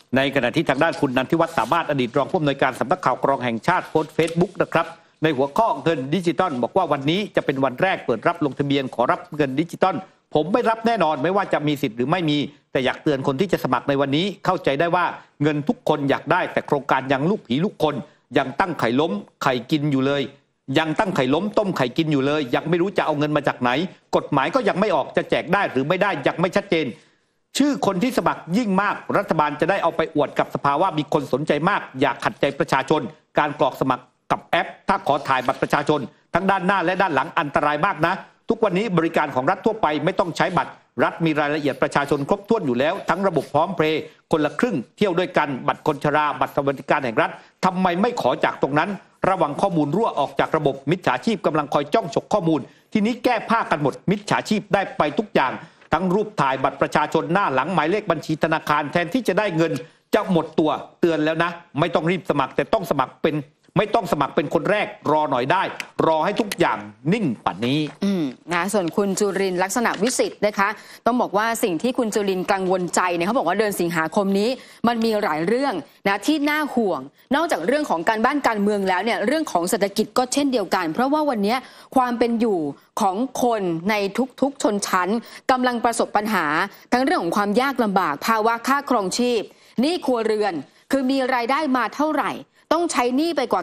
ในขณะที่ทางด้านคุณนันทิวัฒน์สามารถอดีตรองผู้อำนวยการสำนักข่าวกรองแห่งชาติโพสต์เฟซบุ๊กนะครับในหัวข้อเงินดิจิตอลบอกว่าวันนี้จะเป็นวันแรกเปิดรับลงทะเบียนขอรับเงินดิจิตอลผมไม่รับแน่นอนไม่ว่าจะมีสิทธิ์หรือไม่มีแต่อยากเตือนคนที่จะสมัครในวันนี้เข้าใจได้ว่าเงินทุกคนอยากได้แต่โครงการยังลูกผีลูกคนยังตั้งไข่ล้มไข่กินอยู่เลยยังตั้งไข่ล้มต้มไข่กินอยู่เลยยังไม่รู้จะเอาเงินมาจากไหนกฎหมายก็ยังไม่ออกจะแจกได้หรือไม่ได้ยังไม่ชัดเจนชื่อคนที่สมัครยิ่งมากรัฐบาลจะได้เอาไปอวดกับสภาว่ามีคนสนใจมากอยากขัดใจประชาชนการกรอกสมัครกับแอปถ้าขอถ่ายบัตรประชาชนทั้งด้านหน้าและด้านหลังอันตรายมากนะทุกวันนี้บริการของรัฐทั่วไปไม่ต้องใช้บัตรรัฐมีรายละเอียดประชาชนครบถ้วนอยู่แล้วทั้งระบบพร้อมเพย์คนละครึ่งเที่ยวด้วยกันบัตรคนชราบัตรสวัสดิการแห่งรัฐทำไมไม่ขอจากตรงนั้นระวังข้อมูลรั่วออกจากระบบมิจฉาชีพกำลังคอยจ้องฉกข้อมูลทีนี้แก้ผ้ากันหมดมิจฉาชีพได้ไปทุกอย่างทั้งรูปถ่ายบัตรประชาชนหน้าหลังหมายเลขบัญชีธนาคารแทนที่จะได้เงินจะหมดตัวเตือนแล้วนะไม่ต้องรีบสมัครแต่ต้องสมัครเป็นไม่ต้องสมัครเป็นคนแรกรอหน่อยได้รอให้ทุกอย่างนิ่งป่านนี้นะส่วนคุณจุรินทร์ลักษณะวิสิทธิ์นะคะต้องบอกว่าสิ่งที่คุณจุรินทร์กังวลใจเนี่ยเขาบอกว่าเดือนสิงหาคมนี้มันมีหลายเรื่องนะที่น่าห่วงนอกจากเรื่องของการบ้านการเมืองแล้วเนี่ยเรื่องของเศรษฐกิจก็เช่นเดียวกันเพราะว่าวันนี้ความเป็นอยู่ของคนในทุกชนชั้นกำลังประสบปัญหาทั้งเรื่องของความยากลำบากภาวะค่าครองชีพหนี้ครัวเรือนคือมีรายได้มาเท่าไหร่ต้องใช้หนี้ไปกว่า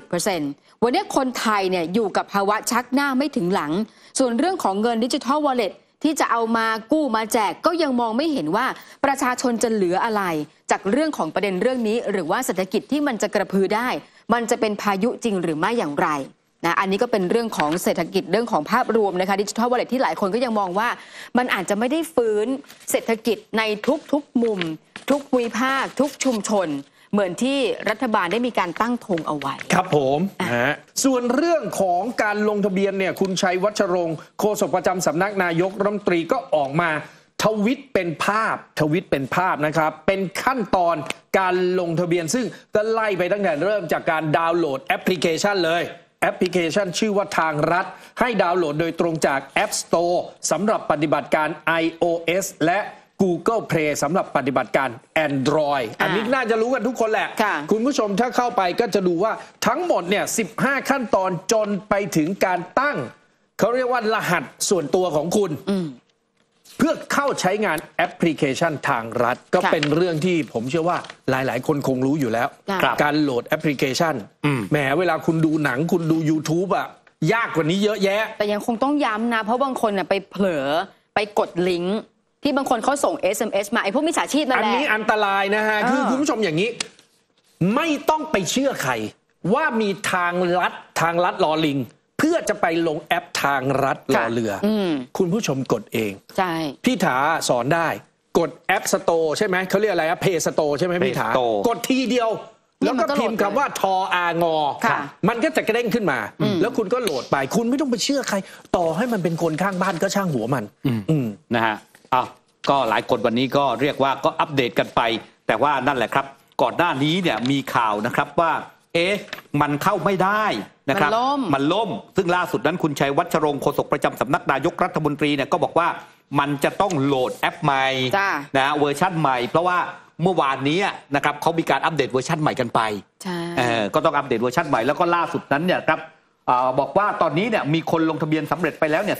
90% วันนี้คนไทยเนี่ยอยู่กับภาวะชักหน้าไม่ถึงหลังส่วนเรื่องของเงินดิจิทัลวอลเล็ตที่จะเอามากู้มาแจกก็ยังมองไม่เห็นว่าประชาชนจะเหลืออะไรจากเรื่องของประเด็นเรื่องนี้หรือว่าเศรษฐกิจที่มันจะกระพือได้มันจะเป็นพายุจริงหรือไม่อย่างไรนะอันนี้ก็เป็นเรื่องของเศรษฐกิจเรื่องของภาพรวมนะคะดิจิทัลวอลเล็ตที่หลายคนก็ยังมองว่ามันอาจจะไม่ได้ฟื้นเศรษฐกิจในทุกมุมทุกภูมิภาคทุกชุมชนเหมือนที่รัฐบาลได้มีการตั้งธงเอาไว้ครับผมส่วนเรื่องของการลงทะเบียนเนี่ยคุณชัยวัชรงค์โฆษกประจำสำนักนายกรัฐมนตรีก็ออกมาทวิตเป็นภาพนะครับเป็นขั้นตอนการลงทะเบียนซึ่งก็ไล่ไปตั้งแต่เริ่มจากการดาวน์โหลดแอปพลิเคชันเลยแอปพลิเคชันชื่อว่าทางรัฐให้ดาวน์โหลดโดยตรงจาก App Store สำหรับปฏิบัติการ iOS และ Google Play สำหรับปฏิบัติการ Android อันนี้น่าจะรู้กันทุกคนแหละคุณผู้ชมถ้าเข้าไปก็จะดูว่าทั้งหมดเนี่ย15ขั้นตอนจนไปถึงการตั้งเขาเรียกว่ารหัสส่วนตัวของคุณเพื่อเข้าใช้งานแอปพลิเคชันทางรัฐก็เป็นเรื่องที่ผมเชื่อว่าหลายๆคนคงรู้อยู่แล้วการโหลดแอปพลิเคชันแหมเวลาคุณดูหนังคุณดู YouTube อะยากกว่านี้เยอะแยะแต่ยังคงต้องย้ำนะเพราะบางคนไปเผลอไปกดลิงก์ที่บางคนเขาส่ง SMS มาไอ้พวกมิจฉาชีพนั่นแหละอันนี้อันตรายนะฮะคือคุณผู้ชมอย่างนี้ไม่ต้องไปเชื่อใครว่ามีทางลัดรอลิงเพื่อจะไปลงแอปทางรัฐรอเรือคุณผู้ชมกดเองใช่พี่ถาสอนได้กดแอป Store ใช่ไหมเขาเรียกอะไรอะ Play Store ใช่ไหมพี่ถากดทีเดียวแล้วก็พิมพ์คำว่าทออางอมันก็จะกระเด้งขึ้นมาแล้วคุณก็โหลดไปคุณไม่ต้องไปเชื่อใครต่อให้มันเป็นคนข้างบ้านก็ช่างหัวมันนะฮะก็หลายคนวันนี้ก็เรียกว่าก็อัปเดตกันไปแต่ว่านั่นแหละครับก่อนหน้านี้เนี่ยมีข่าวนะครับว่ามันเข้าไม่ได้นะครับมันล่มซึ่งล่าสุดนั้นคุณชัยวัชรงค์โฆษกประจำสำนักนายกรัฐมนตรีเนี่ยก็บอกว่ามันจะต้องโหลดแอปใหม่นะเวอร์ชั่นใหม่เพราะว่าเมื่อวานนี้นะครับเขามีการอัปเดตเวอร์ชั่นใหม่กันไปก็ต้องอัปเดตเวอร์ชั่นใหม่แล้วก็ล่าสุดนั้นเนี่ยครับบอกว่าตอนนี้เนี่ยมีคนลงทะเบียนสำเร็จไปแล้วเนี่ย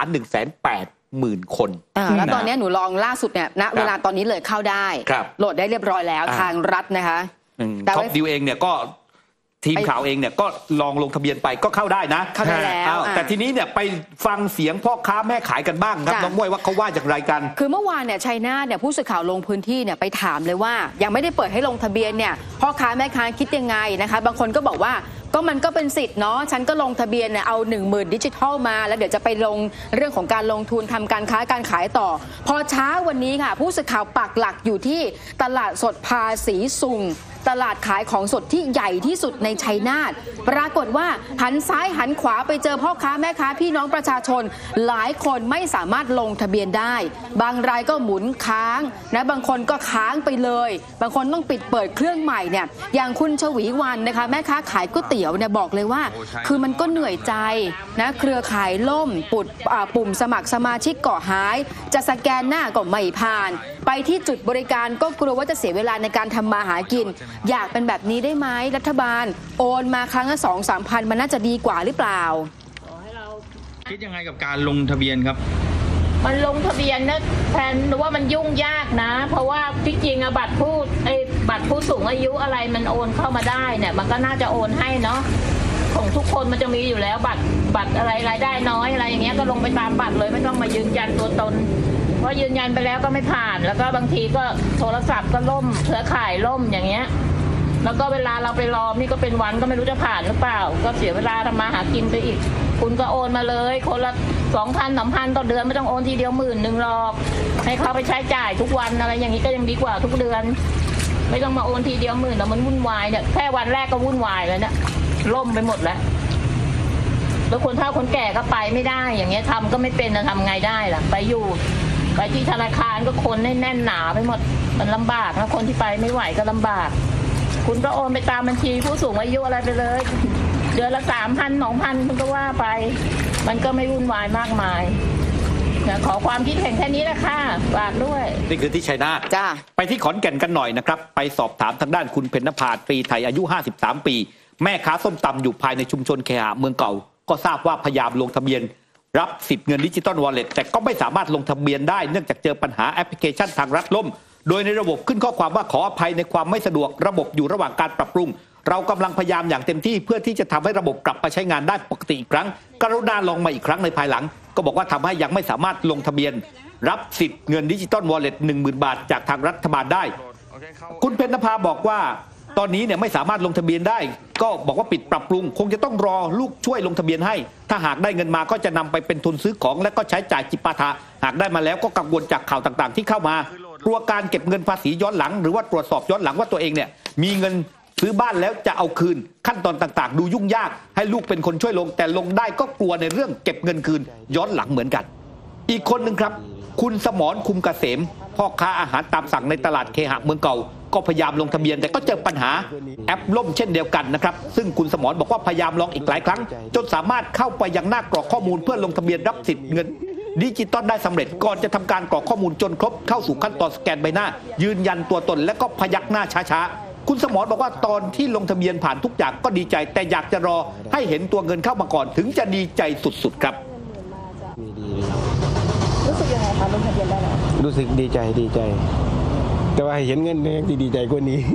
4,180,000 คนแล้วตอนนี้หนูลองล่าสุดเนี่ยณเวลาตอนนี้เลยเข้าได้โหลดได้เรียบร้อยแล้วทางรัฐนะคะแต่ท็อปดิวเองเนี่ยก็ทีมข่าวเองเนี่ยก็ลองลงทะเบียนไปก็เข้าได้นะเข้าได้แล้วแต่ทีนี้เนี่ยไปฟังเสียงพ่อค้าแม่ขายกันบ้างครับน้องม้วยว่าเขาว่าอย่างไรกันคือเมื่อวานเนี่ยชัยนาทเนี่ยผู้สื่อข่าวลงพื้นที่เนี่ยไปถามเลยว่ายังไม่ได้เปิดให้ลงทะเบียนเนี่ยพ่อค้าแม่ค้าคิดยังไงนะคะบางคนก็บอกว่าก็มันก็เป็นสิทธิ์เนาะฉันก็ลงทะเบียนเนี่ยเอา 10,000 ดิจิทัลมาแล้วเดี๋ยวจะไปลงเรื่องของการลงทุนทำการค้าการขายต่อพอเช้าวันนี้ค่ะผู้สื่อข่าวปักหลักอยู่ที่ตลาดสดภาษีซุงตลาดขายของสดที่ใหญ่ที่สุดในชัยนาทปรากฏว่าหันซ้ายหันขวาไปเจอพ่อค้าแม่ค้าพี่น้องประชาชนหลายคนไม่สามารถลงทะเบียนได้บางรายก็หมุนค้างนะบางคนก็ค้างไปเลยบางคนต้องปิดเปิดเครื่องใหม่เนี่ยอย่างคุณชวีวันนะคะแม่ค้าขายก๋วยเตี๋ยวเนี่ยบอกเลยว่าคือมันก็เหนื่อยใจนะเครือข่ายล่มปุ่มสมัครสมาชิกเกาะหายจะสแกนหน้าก็ไม่ผ่านไปที่จุดบริการก็กลัวว่าจะเสียเวลาในการทำมาหากินอยากเป็นแบบนี้ได้ไหมรัฐบาลโอนมาครั้งละ 2-3 พันมันน่าจะดีกว่าหรือเปล่าคิดยังไงกับการลงทะเบียนครับมันลงทะเบียนนะแทนว่ามันยุ่งยากนะเพราะว่าที่จริงบัตรผู้สูงอายุอะไรมันโอนเข้ามาได้เนี่ยมันก็น่าจะโอนให้เนาะของทุกคนมันจะมีอยู่แล้วบัตรอะไรรายได้น้อยอะไรอย่างเงี้ยก็ลงไปตามบัตรเลยไม่ต้องมายืนยันตัวตนเพราะยืนยันไปแล้วก็ไม่ผ่านแล้วก็บางทีก็โทรศัพท์ก็ล่มเครือข่ายล่มอย่างเงี้ยแล้วก็เวลาเราไปรอนี่ก็เป็นวันก็ไม่รู้จะผ่านหรือเปล่าก็เสียเวลาทำมาหากินไปอีกคุณก็โอนมาเลยคนละ 2,000-3,000 ต่อเดือนไม่ต้องโอนทีเดียว10,000หรอกให้เขาไปใช้จ่ายทุกวันอะไรอย่างนี้ก็ยังดีกว่าทุกเดือนไม่ต้องมาโอนทีเดียว10,000แล้วมันวุ่นวายเนี่ยแค่วันแรกก็วุ่นวายแล้วเนี่ยล่มไปหมดแล้วคนเฒ่าคนแก่ก็ไปไม่ได้อย่างเงี้ยทำก็ไม่เป็นจะทำไงได้ล่ะไปที่ธนาคารก็คนแน่นหนาไปหมดมันลำบากนะคนที่ไปไม่ไหวก็ลำบากคุณก็โอนไปตามบัญชีผู้สูงอายุอะไรไปเลยเดือนละ 3,000-2,000 คุณก็ว่าไปมันก็ไม่วุ่นวายมากมายขอความคิดเห็นแค่นี้แหละค่ะฝากด้วยนี่คือที่ชัยนาทจ้าไปที่ขอนแก่นกันหน่อยนะครับไปสอบถามทางด้านคุณเพ็ญนภาตรีไทยอายุ53 ปีแม่ค้าส้มตำอยู่ภายในชุมชนเคหะเมืองเก่าก็ทราบว่าพยายามลงทะเบียนรับสิทธิ์เงินดิจิตอลวอลเล็ตแต่ก็ไม่สามารถลงทะเบียนได้เนื่องจากเจอปัญหาแอปพลิเคชันทางรัฐล่มโดยในระบบขึ้นข้อความว่าขออภัยในความไม่สะดวกระบบอยู่ระหว่างการปรับปรุงเรากำลังพยายามอย่างเต็มที่เพื่อที่จะทำให้ระบบกลับมาใช้งานได้ปกติอีกครั้งกรุณาลองมาอีกครั้งในภายหลังก็บอกว่าทำให้ยังไม่สามารถลงทะเบียนรับสิทธิ์เงินดิจิตอลวอลเล็ต 10,000 บาทจากทางรัฐบาลได้คุณเพ็ญนภาบอกว่าตอนนี้เนี่ยไม่สามารถลงทะเบียนได้ก็บอกว่าปิดปรับปรุงคงจะต้องรอลูกช่วยลงทะเบียนให้ถ้าหากได้เงินมาก็จะนำไปเป็นทุนซื้อของและก็ใช้จ่ายจิปาถะหากได้มาแล้วก็กังวลจากข่าวต่างๆที่เข้ามากลัวการเก็บเงินภาษีย้อนหลังหรือว่าตรวจสอบย้อนหลังว่าตัวเองเนี่ยมีเงินซื้อบ้านแล้วจะเอาคืนขั้นตอนต่างๆดูยุ่งยากให้ลูกเป็นคนช่วยลงแต่ลงได้ก็กลัวในเรื่องเก็บเงินคืนย้อนหลังเหมือนกันอีกคนหนึ่งครับคุณสมรคุมเกษมพ่อค้าอาหารตามสั่งในตลาดเคหะเมืองเก่าก็พยายามลงทะเบียนแต่ก็เจอปัญหาแอปล่มเช่นเดียวกันนะครับซึ่งคุณสมรบอกว่าพยายามลองอีกหลายครั้งจนสามารถเข้าไปยังหน้ากรอกข้อมูลเพื่อลงทะเบียนรับสิทธิ์เงินดิจิตอลได้สำเร็จก่อนจะทำการกรอกข้อมูลจนครบเข้าสู่ขั้นตอนสแกนใบหน้ายืนยันตัวตนและก็พยักหน้าช้าๆคุณสมรบอกว่าตอนที่ลงทะเบียนผ่านทุกอย่างก็ดีใจแต่อยากจะรอให้เห็นตัวเงินเข้ามาก่อนถึงจะดีใจสุดๆครับรู้สึกยังไงคะลงทะเบียนได้แล้วรู้สึกดีใจแต่ว่าเห็นเงินเนี่ยดีใจกว่านี้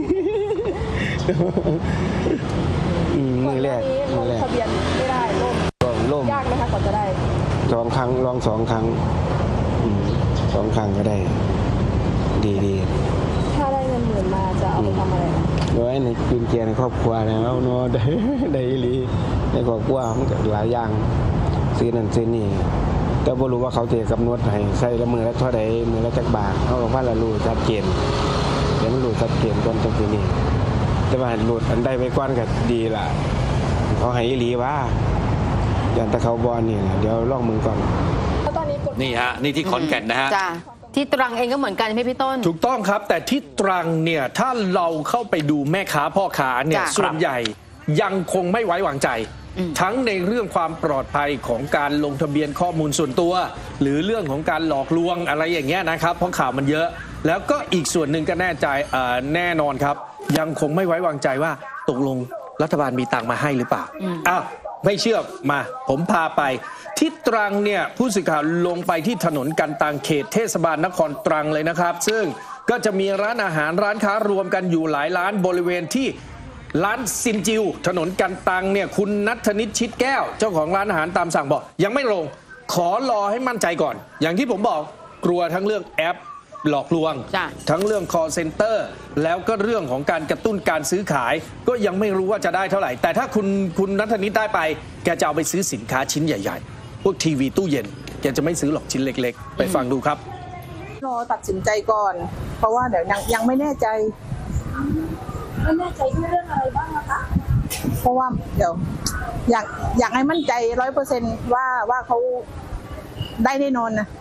มือแรกลงทะเบียนไม่ได้ล่มยากไหมคะก่อนจะได้2 ครั้งลอง2 ครั้ง2 ครั้งก็ได้ดีถ้าได้เงิน10,000มาจะเอาไปทำอะไรโดยในกุญแจในครอบครัวแล้วเนาะได้ลีในครอบครัวมันก็หลายอย่างซื้อนั่นซื้อนี่แต่บ่รู้ว่าเขาจะกำหนดให้ใส่ละมือละเท่าใดมือละจักบาทเขาบอกว่าละรู้ชัดเจนเดี๋ยวมันรู้ชัดเจนก่อนจังซี่นี่แต่ว่ารู้อันใดไปก่อนก็ดีล่ะเขาให้อีหลีว่าอย่างตะเขาบอลนี่เดี๋ยวลองมือก่อนนี่ฮะนี่ที่ขอนแก่นนะฮะที่ตรังเองก็เหมือนกันใช่ไหมพี่ต้นถูกต้องครับแต่ที่ตรังเนี่ยถ้าเราเข้าไปดูแม่ค้าพ่อค้าเนี่ยส่วนใหญ่ยังคงไม่ไว้วางใจทั้งในเรื่องความปลอดภัยของการลงทะเบียนข้อมูลส่วนตัวหรือเรื่องของการหลอกลวงอะไรอย่างเงี้ยนะครับเพราะข่าวมันเยอะแล้วก็อีกส่วนหนึ่งก็แน่นอนครับยังคงไม่ไว้วางใจว่าตกลงรัฐบาลมีตังค์มาให้หรือเปล่าอ้าวไม่เชื่อมาผมพาไปที่ตรังเนี่ยผู้สื่อข่าวลงไปที่ถนนกันตังเขตเทศบาลนครตรังเลยนะครับซึ่งก็จะมีร้านอาหารร้านค้ารวมกันอยู่หลายร้านบริเวณที่ร้านซินจิวถนนกันตังเนี่ยคุณณัฐนิชชิดแก้วเจ้าของร้านอาหารตามสั่งบอกยังไม่ลงขอรอให้มั่นใจก่อนอย่างที่ผมบอกกลัวทั้งเรื่องแอปหลอกลวงทั้งเรื่อง call center แล้วก็เรื่องของการกระตุ้นการซื้อขายก็ยังไม่รู้ว่าจะได้เท่าไหร่แต่ถ้าคุณณัฐนิชได้ไปแกจะเอาไปซื้อสินค้าชิ้นใหญ่ๆพวกทีวีตู้เย็นแกจะไม่ซื้อหรอกชิ้นเล็กๆไปฟังดูครับรอตัดสินใจก่อนเพราะว่าเดี๋ยวยังไม่แน่ใจไม่แน่ใจด้วยเรื่องอะไรบ้างนะคะเพราะว่าเดี๋ยวอยากให้มั่นใจ100%ว่าเขาได้แน่นอนนะ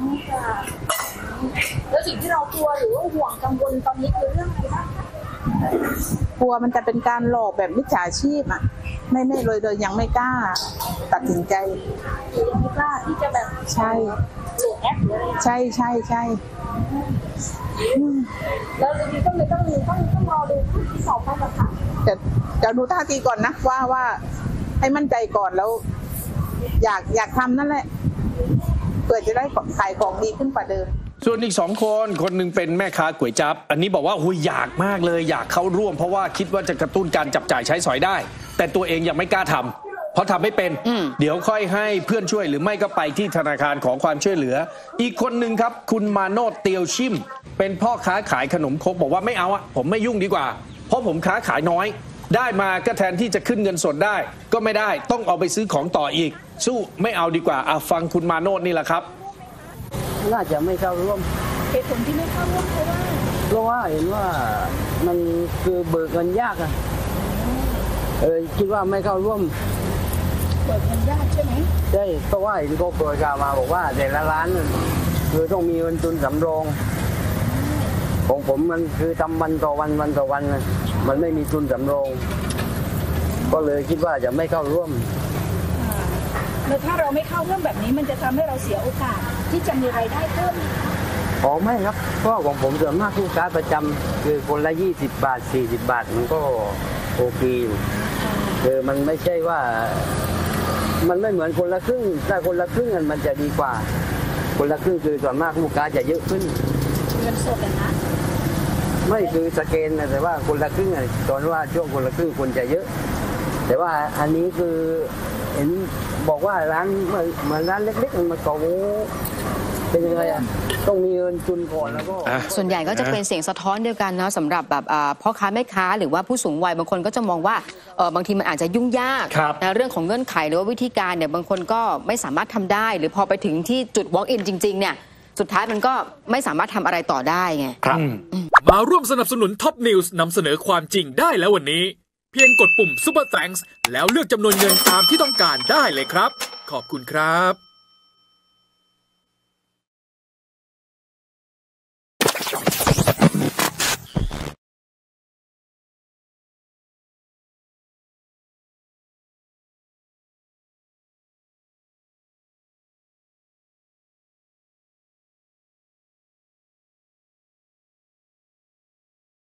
แล้วสิ่งที่เรากลัวหรือว่าห่วงกังวลตอนนี้คือเรื่องอะไรบ้างกลัวมันจะเป็นการหลอกแบบมิจฉาชีพอ่ะไม่เลยยังไม่กล้าตัดสินใจยังไม่กล้าที่จะแบบใช่โหลดแอปหรืออะไรใช่แล้วทีนี้ก็เลยต้องรอดูที่สอบไปก่อนค่ะจะดูท่าทีก่อนนะว่าให้มั่นใจก่อนแล้วอยากทำนั่นแหละเพื่อจะได้ขายของดีขึ้นกว่าเดิมส่วนอีกคนหนึ่งเป็นแม่ค้าก๋วยจั๊บอันนี้บอกว่าอยากมากเลยอยากเข้าร่วมเพราะว่าคิดว่าจะกระตุ้นการจับจ่ายใช้สอยได้แต่ตัวเองยังไม่กล้าทำเพราะทำไม่เป็นเดี๋ยวค่อยให้เพื่อนช่วยหรือไม่ก็ไปที่ธนาคารขอความช่วยเหลืออีกคนหนึ่งครับคุณมาโนดเตียวชิมเป็นพ่อค้าขายขนมครกบอกว่าไม่เอาอะผมไม่ยุ่งดีกว่าเพราะผมค้าขายน้อยได้มาก็แทนที่จะขึ้นเงินสดได้ก็ไม่ได้ต้องเอาไปซื้อของต่ออีกสู้ไม่เอาดีกว่าฟังคุณมาโนดนี่แหละครับน่าจะไม่เข้าร่วมเหตุผลที่ไม่เข้าร่วมเพราะว่าเห็นว่ามันคือเบิกเงินยากอะคิดว่าไม่เข้าร่วมเบิกเงินยากใช่ไหมใช่เพราะว่าเห็นเขาเปิดข่าวมาบอกว่าแต่ละร้านคือต้องมีเงินทุนสำรองของผมมันคือทำวันต่อวันมันไม่มีทุนสำรองก็เลยคิดว่าจะไม่เข้าร่วมแล้วถ้าเราไม่เข้าร่วมแบบนี้มันจะทำให้เราเสียโอกาสที่จะมีรายได้เพิ่มไม่ครับเพราะของผมส่วนมากลูกค้าประจำคือคนละ20 บาท40 บาทมันก็โอเคอยู่คือมันไม่ใช่ว่ามันไม่เหมือนคนละครึ่งถ้าคนละครึ่งมันจะดีกว่าคนละครึ่งคือส่วนมากลูกค้าจะเยอะขึ้นเงินสดนะไม่คือสแกนแต่ว่าคนละครึ่งตอนว่าช่วงคนละครึ่งคนจะเยอะแต่ว่าอันนี้คือเห็นบอกว่าร้านเหมือนร้านเล็กๆมันก็เป็นยังไงต้องมีเงินทุนก่อนแล้วก็ส่วนใหญ่ก็จะเป็นเสียงสะท้อนเดียวกันนะสำหรับแบบพ่อค้าแม่ค้าหรือว่าผู้สูงวัยบางคนก็จะมองว่าบางทีมันอาจจะยุ่งยากนะเรื่องของเงื่อนไขหรือว่าวิธีการเนี่ยบางคนก็ไม่สามารถทำได้หรือพอไปถึงที่จุด walk in จริงๆเนี่ยสุดท้ายมันก็ไม่สามารถทำอะไรต่อได้ไงมาร่วมสนับสนุนท็อปนิวส์นำเสนอความจริงได้แล้ววันนี้เพียงกดปุ่ม Super Thanks แล้วเลือกจำนวนเงินตามที่ต้องการได้เลยครับขอบคุณครับ